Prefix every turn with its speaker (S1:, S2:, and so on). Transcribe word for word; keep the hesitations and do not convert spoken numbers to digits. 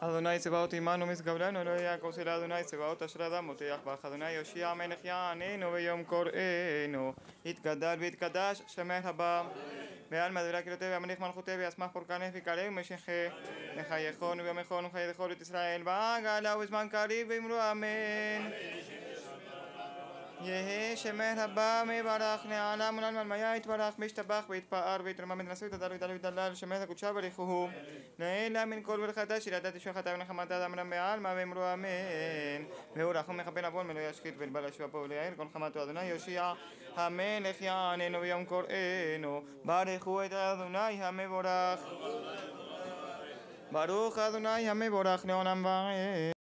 S1: אדוני צבאות עמנו משגב לנו, אלוהי יעקב סלע אדוני צבאות אשר אדם מותח בך, אדוני יושיע מלך יעננו ויום קוראנו, יתגדל ויתקדש שמך הבא בעלמא דברי קהילותיה והמליך מלכותיה וישמח פורקנך ויקרב ומשכה וחייכון ויומכון וחיי לכל את ישראל בעגלה ובזמן קריב ואמרו אמן. יהי שמך הבא מברך לעולם ולעלמא עלמיה יתברך וישתבח ויתפאר ויתרומם ותנשא ותדל ותדל ותדלל שמך הקודשה בריחוהו לעילא מן כל ולחדש ירדת ישועה חטא ונחמת אדם אדם בעלמא ואמרו אמן. והוא רחום מכפר עוון ולא ישחית ולבל ישוע פה ולייעל כל חמתו אדוני יושיע המלך יעננו ויום קוראנו ברכו את אדוני המבורך ברוך אדוני המבורך לעולם ועד.